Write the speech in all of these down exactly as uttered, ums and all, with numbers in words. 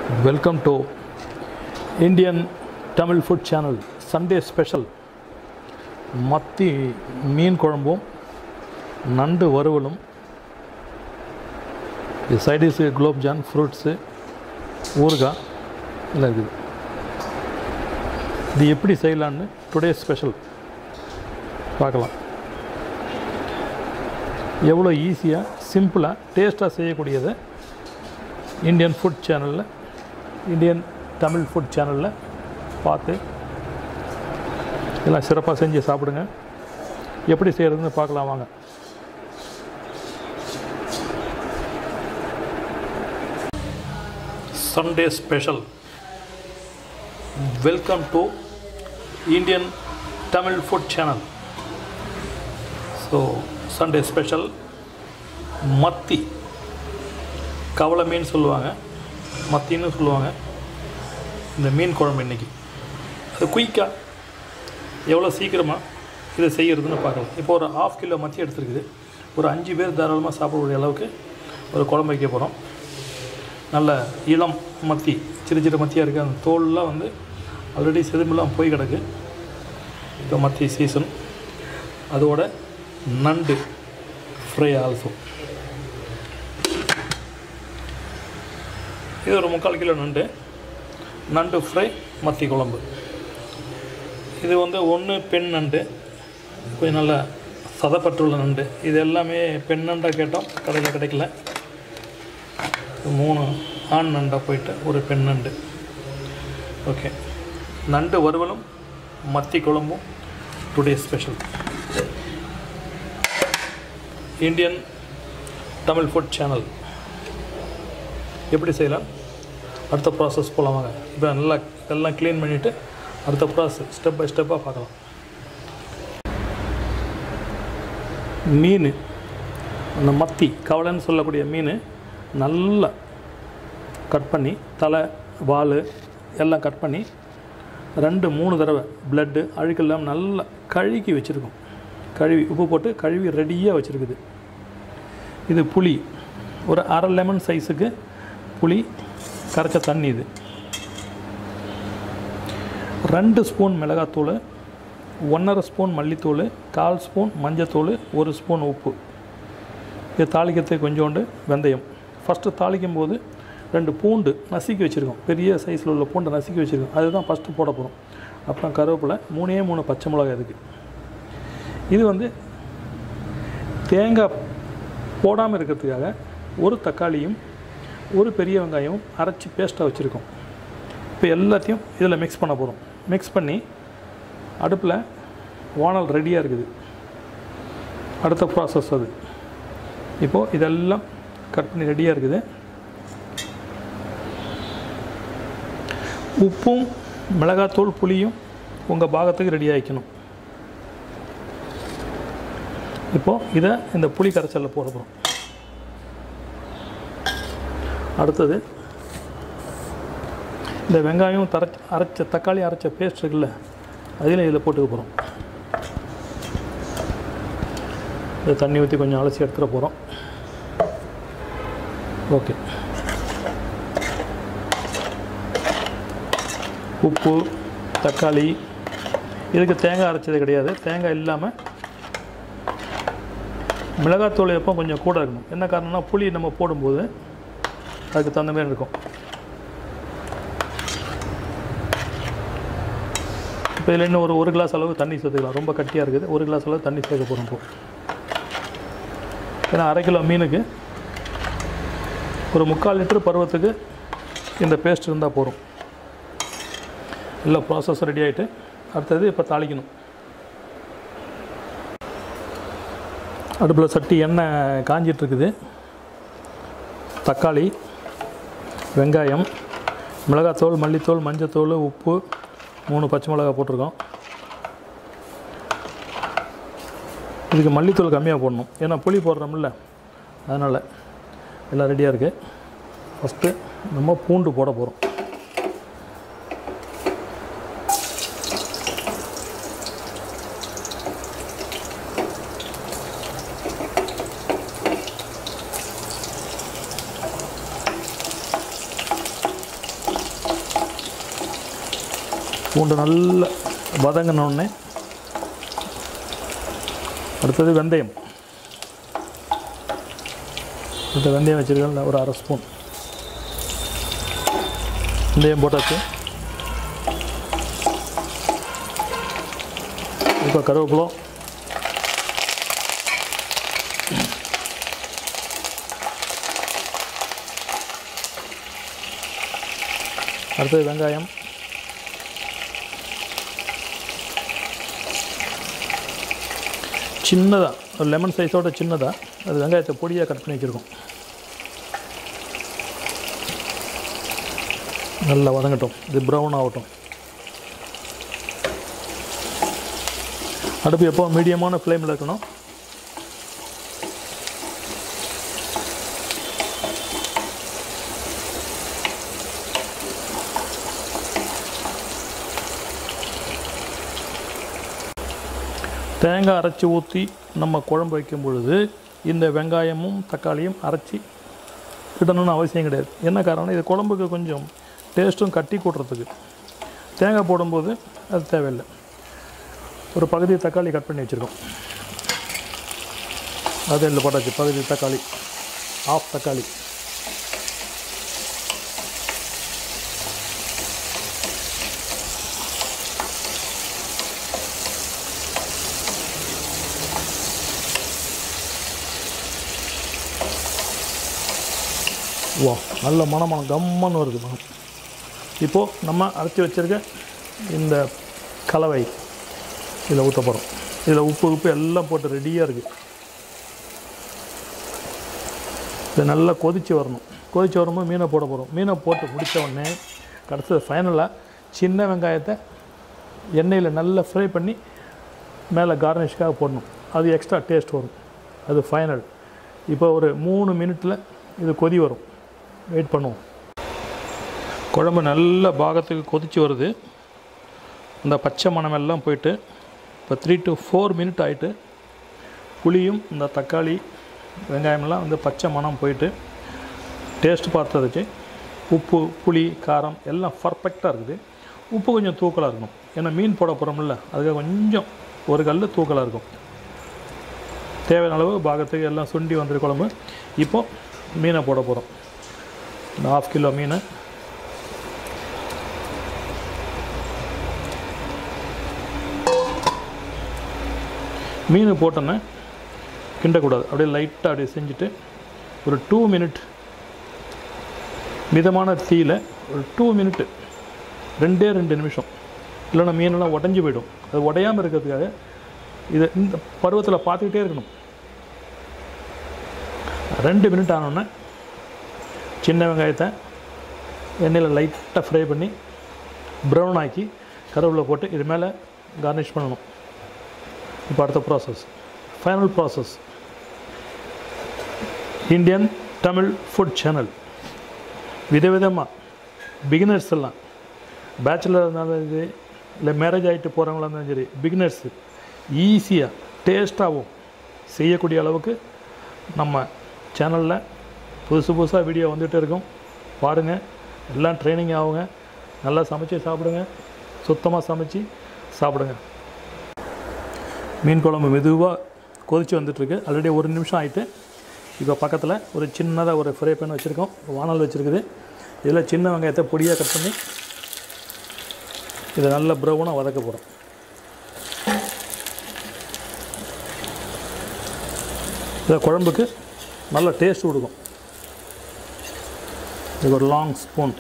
Welcome to Indian Tamil Food Channel Sunday Special. Mathi Meen Kulambu Nandu Varuvalum. The side is globe jam, fruits, urga. The எப்படி செய்யலாம்னு today's special பார்க்கலாம். எவ்வளோ ஈஸியா சிம்பிளா டேஸ்டா செய்யக்கூடியது இந்தியன் ஃபுட் சேனல்ல இந்தியன் தமிழ் ஃபுட் சேனல்ல பார்த்து எல்லாம் சிறப்பாக செஞ்சு சாப்பிடுங்க. எப்படி செய்யறதுன்னு பார்க்கலாம் வாங்க. Sunday special. Welcome to Indian Tamil Food Channel. So Sunday special Mathi கவலை மீன் சொல்லுவாங்க, மத்தின்னு சொல்லுவாங்க. இந்த மீன் குழம்பு இன்றைக்கி அது குயிக்காக எவ்வளோ சீக்கிரமாக இதை செய்கிறதுன்னு பார்க்கலாம். இப்போ ஒரு ஹாஃப் கிலோ மத்தி எடுத்துருக்குது. ஒரு அஞ்சு பேர் தாராளமாக சாப்பிடக்கூடிய அளவுக்கு ஒரு குழம்பு வைக்க போகிறோம். நல்ல இளம் மத்தி, சிறு சிறு மத்தியாக இருக்குது. அந்த தோல்லாம் வந்து ஆல்ரெடி செதுமெல்லாம் போய் கிடக்கு. இப்போ மத்தி சீசன். அதோட நண்டு ஃப்ரை ஆல்சோ. இது ஒரு முக்கால் கிலோ நண்டு நண்டு ஃப்ரை மத்தி குழம்பு. இது வந்து ஒன்று பெண் நண்டு, கொஞ்சம் நல்லா சதப்பட்டுள்ள நண்டு. இது எல்லாமே பெண் நண்டாக கேட்டோம், கடையில் கிடைக்கல. மூணு ஆண் நண்டாக போயிட்டு ஒரு பெண் நண்டு. ஓகே, நண்டு வறுவலும் மத்தி குழம்பும் today special. Indian Tamil food channel எப்படி செய்யலாம் அடுத்த ப்ராசஸ் போகலாம் வாங்க. இப்போ நல்லா எல்லாம் க்ளீன் பண்ணிவிட்டு அடுத்த ப்ராசஸ் ஸ்டெப் பை ஸ்டெப்பாக பார்க்கலாம். மீன், அந்த மத்தி கவலைன்னு சொல்லக்கூடிய மீன் நல்லா கட் பண்ணி தலை வால் எல்லாம் கட் பண்ணி ரெண்டு மூணு தடவை பிளட்டு அழுக்கெல்லாம் நல்லா கழுகி வச்சுருக்கோம். கழுவி உப்பு போட்டு கழுவி ரெடியாக வச்சுருக்குது. இது புளி, ஒரு அரை லெமன் சைஸுக்கு புளி கரைச்ச தண்ணி. இது ரெண்டு ஸ்பூன் மிளகாத்தூள், ஒன்றரை ஸ்பூன் மல்லித்தூள், கால் ஸ்பூன் மஞ்சத்தூள், ஒரு ஸ்பூன் உப்பு. இது தாளிக்கிறதுக்கு கொஞ்சோண்டு வெந்தயம். ஃபஸ்ட்டு தாளிக்கும் போது ரெண்டு பூண்டு நசுக்கி வச்சுருக்கோம். பெரிய சைஸில் உள்ள பூண்டை நசுக்கி வச்சுருக்கோம். அதுதான் ஃபஸ்ட்டு போட போகிறோம். அப்புறம் கருவேப்பிலை, மூணே மூணு பச்சை மிளகாய் இருக்குது. இது வந்து தேங்காய் போடாமல் இருக்கிறதுக்காக ஒரு தக்காளியும் ஒரு பெரிய வெங்காயம் அரைச்சி பேஸ்ட்டாக வச்சுருக்கோம். இப்போ எல்லாத்தையும் இதில் மிக்ஸ் பண்ண போகிறோம். மிக்ஸ் பண்ணி அடுப்பில் வானல் ரெடியாக இருக்குது. அடுத்த ப்ராசஸ் அது. இப்போது இதெல்லாம் கட் பண்ணி ரெடியாக இருக்குது. உப்பும் மிளகாத்தூள் புளியும் உங்கள் பாகத்துக்கு ரெடியாக வைக்கணும். இப்போது இதை இந்த புளி கரைச்சலில் போட போகிறோம். அடுத்தது இந்த வெங்காயம் தரை அரைச்ச தக்காளி அரைச்ச பேஸ்ட் இருக்குல்ல, அதில் இதில் போட்டுக்க போகிறோம். இதை தண்ணி ஊற்றி கொஞ்சம் அலசி எடுத்துகிற போகிறோம். ஓகே, உப்பு தக்காளி. இதுக்கு தேங்காய் அரைச்சது கிடையாது. தேங்காய் இல்லாமல் மிளகாத்தூள் எப்போ கொஞ்சம் கூட இருக்கணும். என்ன காரணம்னா புளி நம்ம போடும்போது அதுக்கு தகுந்த மாதிரி இருக்கும். இப்போ இதில் இன்னும் ஒரு ஒரு கிளாஸ் அளவு தண்ணி சேர்த்துக்கலாம். ரொம்ப கட்டியாக இருக்குது. ஒரு கிளாஸ் அளவு தண்ணி சேர்க்க போகிறோம் இப்போ. ஏன்னா அரை கிலோ மீனுக்கு ஒரு முக்கால் லிட்டர் பருவத்துக்கு இந்த பேஸ்ட் இருந்தால் போகிறோம். எல்லா ப்ராசஸ் ரெடி ஆகிட்டு அடுத்தது இப்போ தாளிக்கணும். அடுப்பில் சட்டி எண்ணெய் காஞ்சிட்ருக்குது. தக்காளி, வெங்காயம், மிளகாத்தூள், மல்லித்தூள், மஞ்சத்தூள், உப்பு, மூணு பச்சை மிளகாய் போட்டிருக்கோம். இதுக்கு மல்லித்தூள் கம்மியாக போடணும், ஏன்னா புளி போடுறோம்ல, அதனால் எல்லாம் ரெடியாக இருக்குது. ஃபஸ்ட்டு நம்ம பூண்டு போட போகிறோம். பூண்டு நல்லா வதங்கினோடனே அடுத்தது வெந்தயம். இந்த வெந்தயம் வச்சுருக்கேன் ஒரு அரை ஸ்பூன் வெந்தயம் போட்டாச்சு. இப்போ கருவேப்பிலை, அடுத்தது வெங்காயம், சின்னதாக ஒரு லெமன் சைஸோட சின்னதாக அது வெங்காயத்தை பொடியாக கட் பண்ணி வச்சுருக்கோம். நல்லா வதங்கட்டும், இது ப்ரௌன் ஆகட்டும். அடுப்பு எப்போ மீடியமான ஃப்ளேமில் இருக்கணும். தேங்காய் அரைச்சி ஊற்றி நம்ம குழம்பு வைக்கும் பொழுது இந்த வெங்காயமும் தக்காளியும் அரைச்சி விடணும்னு அவசியம் கிடையாது. என்ன காரணம், இது குழம்புக்கு கொஞ்சம் டேஸ்ட்டும் கட்டி கூட்டுறதுக்கு. தேங்காய் போடும்போது அது தேவையில்லை. ஒரு பகுதி தக்காளி கட் பண்ணி வச்சுருக்கோம், அது இல்லை போட்டாச்சு. பகுதி தக்காளி, ஆஃப் தக்காளி. வா, நல்ல மணமணம் கம்மன்னு வருது மனம். இப்போது நம்ம அரைச்சி வச்சுருக்க இந்த கலவை இதில் ஊற்ற போகிறோம். இதில் உப்பு உப்பு எல்லாம் போட்டு ரெடியாக இருக்குது. இது நல்லா கொதித்து வரணும். கொதித்து வரும்போது மீனை போட போகிறோம். மீனை போட்டு முடித்த உடனே கடைசி ஃபைனலாக சின்ன வெங்காயத்தை எண்ணெயில் நல்லா ஃப்ரை பண்ணி மேலே கார்னிஷ்காக போடணும். அது எக்ஸ்ட்ரா டேஸ்ட் வரும். அது ஃபைனல். இப்போ ஒரு மூணு மினிட்டில் இது கொதி வரும். வெயிட் பண்ணுவோம். குழம்பு நல்ல பாகத்துக்கு கொதித்து வருது. இந்த பச்சை மணமெல்லாம் போயிட்டு இப்போ த்ரீ டு ஃபோர் மினிட் ஆகிட்டு புளியும் இந்த தக்காளி வெங்காயமெல்லாம் வந்து பச்சை மணம் போயிட்டு டேஸ்ட் பார்த்ததுக்கு உப்பு புளி காரம் எல்லாம் பர்ஃபெக்டாக இருக்குது. உப்பு கொஞ்சம் தூக்கலாக இருக்கும், ஏன்னா மீன் போட போகிறோம்ல, அதுக்காக கொஞ்சம் ஒரு கல் தூக்கலாக இருக்கும். தேவையான அளவு பாகத்துக்கு எல்லாம் சுண்டி வந்துரு குழம்பு. இப்போது மீனை போட போகிறோம். இந்த ஹாஃப் கிலோ மீன் மீன் போட்டோன்னே கிண்டக்கூடாது. அப்படியே லைட்டாக அப்படியே செஞ்சுட்டு ஒரு டூ மினிட் மிதமான தீயில் ஒரு டூ மினிட்டு ரெண்டே ரெண்டு நிமிஷம், இல்லைன்னா மீனெல்லாம் உடஞ்சி போய்டும். அது உடையாமல் இருக்கிறதுக்காக இதை இந்த பருவத்தில் பார்த்துக்கிட்டே இருக்கணும். ரெண்டு மினிட் ஆனோடனே சின்ன வெங்காயத்தை எண்ணெயில் லைட்டாக ஃப்ரை பண்ணி ப்ரௌன் ஆக்கி கருவேப்பிலை போட்டு இது மேலே கார்னிஷ் பண்ணணும். இப்போ அடுத்த process, final process. Indian Tamil food channel விதவிதமாக பிகினர்ஸ் எல்லாம், பேச்சுலர் இருந்தாலும் இது இல்லை மேரேஜ் ஆகிட்டு போகிறவங்களா இருந்தாலும் சரி, பிகினர்ஸு ஈஸியாக டேஸ்ட்டாகவும் செய்யக்கூடிய அளவுக்கு நம்ம சேனலில் புதுசு புதுசாக வீடியோ வந்துகிட்டே இருக்கும். பாருங்கள், எல்லாம் ட்ரைனிங் ஆகுங்க. நல்லா சமைச்சு சாப்பிடுங்க, சுத்தமாக சமைச்சு சாப்பிடுங்க. மீன் குழம்பு மெதுவாக கொதித்து வந்துட்டுருக்கு. ஆல்ரெடி ஒரு நிமிஷம் ஆகிட்டு இப்போ பக்கத்தில் ஒரு சின்னதாக ஒரு ஃப்ரை பேன் வச்சுருக்கோம், வானல் வச்சுருக்குது. இதில் சின்ன வெங்காயத்தை பொடியாக கட் பண்ணி இதை நல்லா ப்ரௌனாக வதக்க போகிறோம். இதை குழம்புக்கு நல்ல டேஸ்ட் கொடுக்கும். இது ஒரு லாங் ஸ்பூன்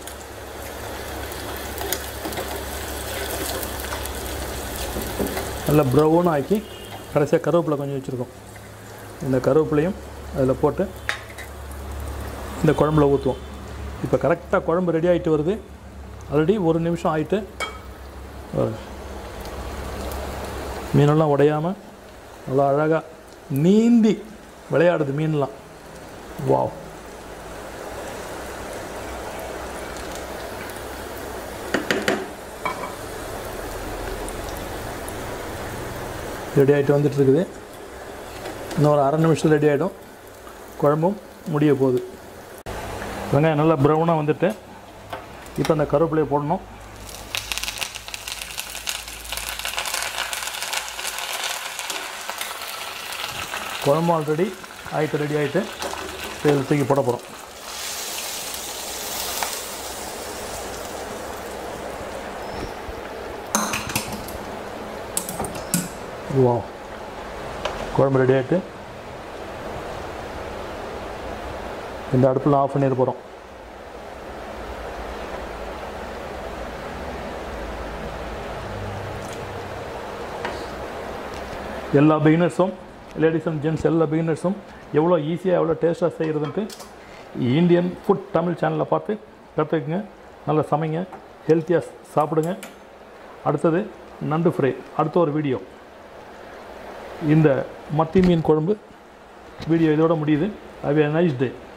நல்லா ப்ரௌனாக ஆக்கி கடைசியாக கருவேப்பிலை கொஞ்சம் வச்சுருக்கோம். இந்த கருவேப்பிலையும் அதில் போட்டு இந்த குழம்புல ஊற்றுவோம். இப்போ கரெக்டாக குழம்பு ரெடி ஆகிட்டு வருது. ஆல்ரெடி ஒரு நிமிஷம் ஆகிட்டு மீனெல்லாம் உடையாமல் நல்லா அழகாக நீந்தி விளையாடுது மீன்லாம். வாவ், ரெடி ஆகிட்டு வந்துட்டுருக்குது. இன்னும் ஒரு அரை நிமிஷத்தில் ரெடி ஆகிடும். குழம்பும் முடிய போகுது. வெங்காயம் நல்லா ப்ரௌனாக வந்துட்டு இப்போ அந்த கருவேப்பிலையை போடணும். குழம்பு ஆல்ரெடி ஆயிட்டு ரெடி ஆகிட்டு இதில் தூக்கி போட போகிறோம். வா குழம்பு ரெடி ஆகிட்டு இந்த அடுப்பில் ஆஃப் பண்ணிட போகிறோம். எல்லா பிகினர்ஸும் லேடிஸ் அண்ட் ஜென்ட்ஸ் எல்லா பிகினர்ஸும் எவ்வளோ ஈஸியாக எவ்வளோ டேஸ்ட்டாக செய்கிறதுன்ட்டு இந்தியன் ஃபுட் தமிழ் சேனலில் பார்த்து கற்றுக்குங்க. நல்லா சமைங்க, ஹெல்த்தியாக சாப்பிடுங்க. அடுத்தது நண்டு ஃப்ரை, அடுத்த ஒரு வீடியோ. இந்த மத்தி மீன் குழம்பு வீடியோ இதோட முடியுது. Have a nice day.